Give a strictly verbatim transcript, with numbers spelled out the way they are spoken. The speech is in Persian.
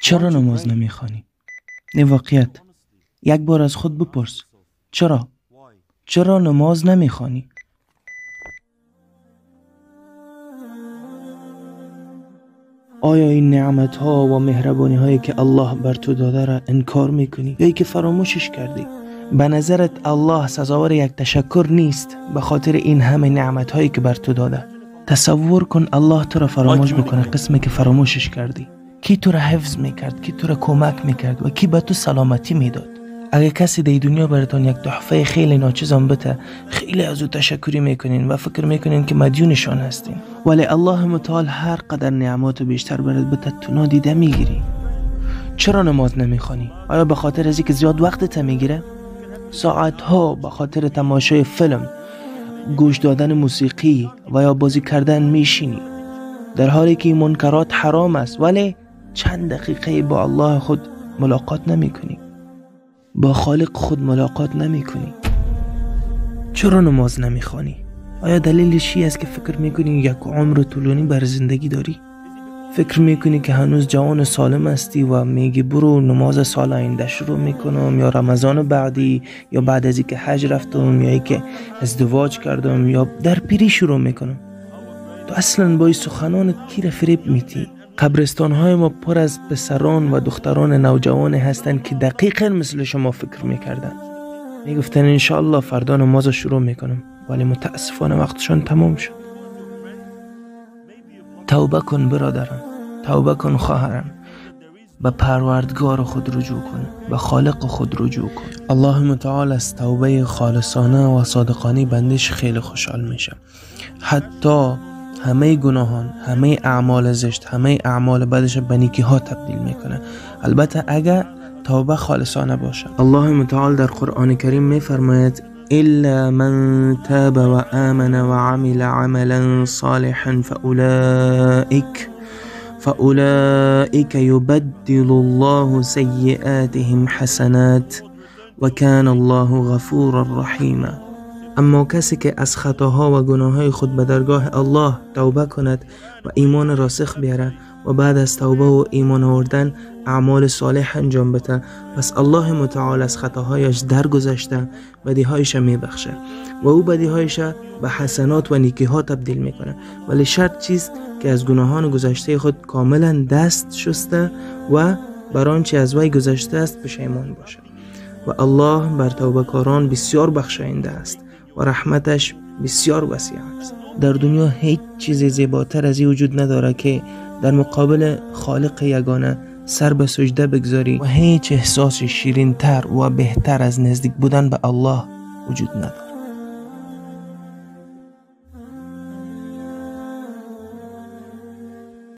چرا نماز نمیخوانی؟ نه واقعیت. یک بار از خود بپرس. چرا؟ چرا نماز نمیخوانی؟ آیا این نعمت ها و مهربانی هایی که الله بر تو داده را انکار میکنی یا ای که فراموشش کردی؟ به نظرت الله سزاوار یک تشکر نیست به خاطر این همه نعمت هایی که بر تو داده؟ تصور کن الله تو را فراموش بکنه قسمی که فراموشش کردی. کی تو را حفظ میکرد، کی تو را کمک میکرد و کی به تو سلامتی میداد؟ اگه کسی در دنیا براتون یک تحفه خیلی ناچیزم بده، خیلی از او تشکری میکنین و فکر میکنین که مدیونشان هستین، ولی الله متعال هر قدر نعمات بیشتر برات بده تو نادیده میگیری. چرا نماز نمیخوانی؟ آیا به خاطر از اینکه زیاد وقتت میگیره؟ ساعت ها به خاطر تماشای فیلم، گوش دادن موسیقی و یا بازی کردن میشینی، در حالی که منکرات حرام است، ولی چند دقیقه با الله خود ملاقات نمی کنی، با خالق خود ملاقات نمی کنی. چرا نماز نمی خوانی؟ آیا دلیلش چی است که فکر میکنی یک عمر طولانی بر زندگی داری؟ فکر میکنی که هنوز جوان سالم هستی و میگی برو نماز سال آینده شروع میکنم، یا رمضان بعدی، یا بعد از اینکه حج رفتم، یا اینکه ازدواج کردم، یا در پیری شروع میکنم. تو اصلا با این سخنانت کی را فریب میتی؟ قبرستان های ما پر از پسران و دختران نوجوان هستند که دقیقاً مثل شما فکر میکردن. میگفتن انشاءالله فردا نماز شروع میکنم، ولی متاسفانه وقتشان تمام شد. توبه کن برادرم، توبه کن خواهرم، به پروردگار خود رجوع کن، به خالق خود رجوع کن. الله متعال از توبه خالصانه و صادقانه بندش خیلی خوشحال میشه. حتی همه گناهان، همه اعمال زشت، همه اعمال بدش به نیکی ها تبدیل میکنه، البته اگر توبه خالصانه باشه. الله متعال در قرآن کریم میفرماید إلا من تاب وآمن وعمل عملا صالحا فأولئك فأولئك يبدل الله سيئاتهم حسنات وكان الله غفورا رحيما. اما کسی که از خطاها و گناههای خود به درگاه الله توبه کند و ایمان راسخ بیاره و بعد از توبه و ایمان آوردن اعمال صالح انجام بده، پس الله متعال از خطاهایش درگذشته بدیهایش میبخشه و او بدیهایش به حسنات و نیکیها تبدیل میکنه، ولی شرط چیست که از گناهان گذشته خود کاملا دست شسته و بر آنچه از وی گذشته است پشیمان باشه. و الله بر توبه‌کاران بسیار بخشاینده است و رحمتش بسیار وسیع است. در دنیا هیچ چیز زیباتر از این وجود نداره که در مقابل خالق یگانه سر به سجده بگذاری و هیچ احساس شیرین تر و بهتر از نزدیک بودن به الله وجود نداره.